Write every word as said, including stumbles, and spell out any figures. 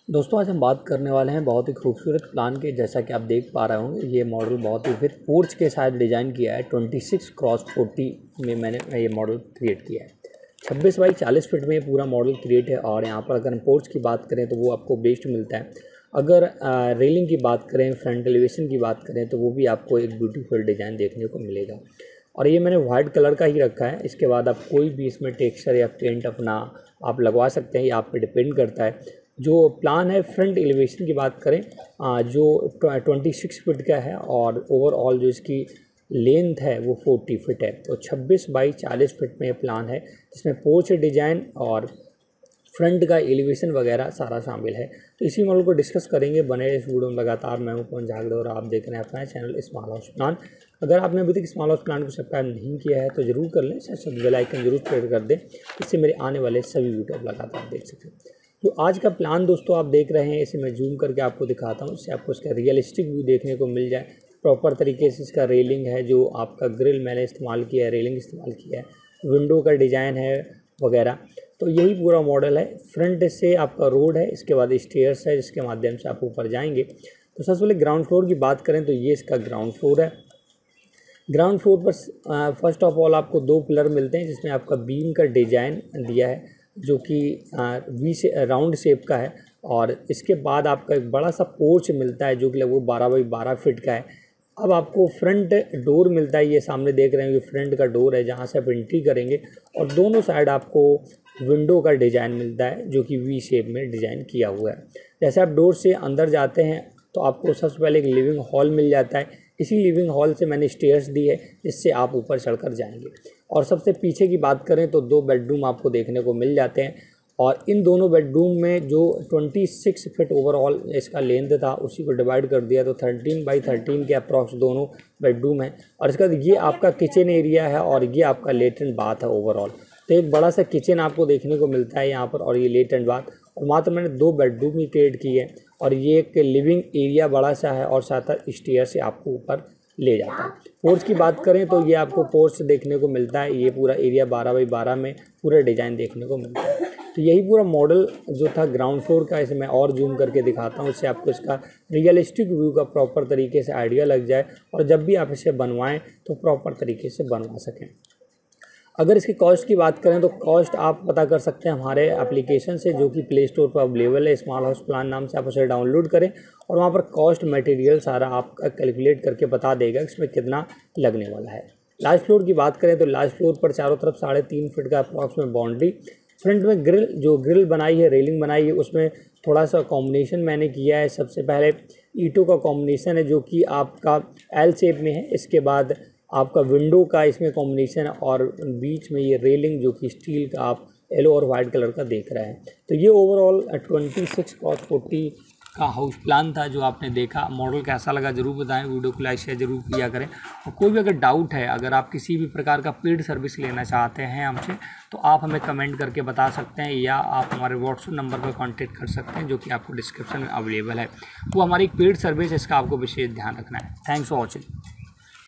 दोस्तों आज हम बात करने वाले हैं बहुत ही खूबसूरत प्लान के। जैसा कि आप देख पा रहे होंगे ये मॉडल बहुत ही फिर पोर्च के साथ डिज़ाइन किया है। छब्बीस क्रॉस चालीस में मैंने ये मॉडल क्रिएट किया है। छब्बीस बाई चालीस फीट में ये पूरा मॉडल क्रिएट है। और यहाँ पर अगर हम पोर्च की बात करें तो वो आपको बेस्ट मिलता है। अगर रेलिंग की बात करें, फ्रंट एलिवेशन की बात करें तो वो भी आपको एक ब्यूटीफुल डिज़ाइन देखने को मिलेगा। और ये मैंने वाइट कलर का ही रखा है। इसके बाद आप कोई भी इसमें टेक्सचर या पेंट अपना आप लगवा सकते हैं, ये आप पे डिपेंड करता है। जो प्लान है फ्रंट एलिवेशन की बात करें जो छब्बीस फीट का है और ओवरऑल जो इसकी लेंथ है वो चालीस फीट है। तो छब्बीस बाई चालीस फीट में ये प्लान है जिसमें पोर्च डिज़ाइन और फ्रंट का एलिवेशन वगैरह सारा शामिल है। तो इसी मॉडल को डिस्कस करेंगे। बने इस वीडियो में लगातार। मैं हूं पवन झागड़ और आप देख रहे हैं अपना चैनल स्मॉल हाउस प्लान। अगर आपने अभी तक स्मॉल हाउस प्लान को सब्सक्राइब नहीं किया है तो जरूर कर लें, साथ बेल आइकन जरूर प्रेस कर दें, इससे मेरे आने वाले सभी वीडियो लगातार देख सकें। जो आज का प्लान दोस्तों आप देख रहे हैं इसे मैं जूम करके आपको दिखाता हूँ, इससे आपको इसका रियलिस्टिक व्यू देखने को मिल जाए। प्रॉपर तरीके से इसका रेलिंग है, जो आपका ग्रिल मैंने इस्तेमाल किया है, रेलिंग इस्तेमाल किया है, विंडो का डिज़ाइन है वगैरह। तो यही पूरा मॉडल है। फ्रंट से आपका रोड है, इसके बाद स्टेयर्स है जिसके माध्यम से आप ऊपर जाएंगे। तो सबसे पहले ग्राउंड फ्लोर की बात करें तो ये इसका ग्राउंड फ्लोर है। ग्राउंड फ्लोर पर फर्स्ट ऑफ ऑल आपको दो पिलर मिलते हैं जिसमें आपका बीम का डिज़ाइन दिया है जो कि वी से राउंड शेप का है। और इसके बाद आपका एक बड़ा सा पोर्च मिलता है जो कि लगभग बारह बाई बारह फीट का है। अब आपको फ्रंट डोर मिलता है, ये सामने देख रहे हैं ये फ्रंट का डोर है जहाँ से आप एंट्री करेंगे। और दोनों साइड आपको विंडो का डिज़ाइन मिलता है जो कि वी शेप में डिज़ाइन किया हुआ है। जैसे आप डोर से अंदर जाते हैं तो आपको सबसे पहले एक लिविंग हॉल मिल जाता है। इसी लिविंग हॉल से मैंने स्टेयर्स दी है जिससे आप ऊपर चढ़कर जाएंगे। और सबसे पीछे की बात करें तो दो बेडरूम आपको देखने को मिल जाते हैं। और इन दोनों बेडरूम में जो छब्बीस फीट ओवरऑल इसका लेंथ था उसी को डिवाइड कर दिया तो तेरह बाई तेरह के अप्रॉक्स दोनों बेडरूम है। और इसका ये आपका किचन एरिया है और ये आपका लेटरिन बाथ है ओवरऑल। तो एक बड़ा सा किचन आपको देखने को मिलता है यहाँ पर, और ये लेटरिन बाथ। और मात्र मैंने दो बेडरूम ही क्रिएट की है। और ये एक लिविंग एरिया बड़ा सा है और साथ साथ स्टेयर से आपको ऊपर ले जाता है। पोर्च की बात करें तो ये आपको पोर्च देखने को मिलता है। ये पूरा एरिया बारह बाई बारह में पूरा डिज़ाइन देखने को मिलता है। तो यही पूरा मॉडल जो था ग्राउंड फ्लोर का, इसे मैं और जूम करके दिखाता हूँ, इससे आपको इसका रियलिस्टिक व्यू का प्रॉपर तरीके से आइडिया लग जाए और जब भी आप इसे बनवाएं तो प्रॉपर तरीके से बनवा सकें। अगर इसकी कॉस्ट की बात करें तो कॉस्ट आप पता कर सकते हैं हमारे एप्लीकेशन से जो कि प्ले स्टोर पर अवेलेबल है। स्मॉल हाउस प्लान नाम से आप उसे डाउनलोड करें और वहाँ पर कॉस्ट मटेरियल सारा आपका कैलकुलेट करके बता देगा इसमें कितना लगने वाला है। लास्ट फ्लोर की बात करें तो लास्ट फ्लोर पर चारों तरफ साढ़े तीन फीट का अप्रॉक्स में बाउंड्री। फ्रंट में ग्रिल जो ग्रिल बनाई है, रेलिंग बनाई है, उसमें थोड़ा सा कॉम्बिनेशन मैंने किया है। सबसे पहले ईंटों का कॉम्बिनेशन है जो कि आपका एल शेप में है। इसके बाद आपका विंडो का इसमें कॉम्बिनेशन है और बीच में ये रेलिंग जो कि स्टील का आप येलो और वाइट कलर का देख रहे हैं। तो ये ओवरऑल छब्बीस क्रॉस चालीस का हाउस प्लान था जो आपने देखा। मॉडल कैसा लगा जरूर बताएं, वीडियो को लाइक शेयर जरूर किया करें। और कोई भी अगर डाउट है, अगर आप किसी भी प्रकार का पेड सर्विस लेना चाहते हैं हमसे तो आप हमें कमेंट करके बता सकते हैं या आप हमारे व्हाट्सएप नंबर पर कांटेक्ट कर सकते हैं जो कि आपको डिस्क्रिप्शन में अवेलेबल है। वो हमारी एक पेड सर्विस है, इसका आपको विशेष ध्यान रखना है। Thanks for watching.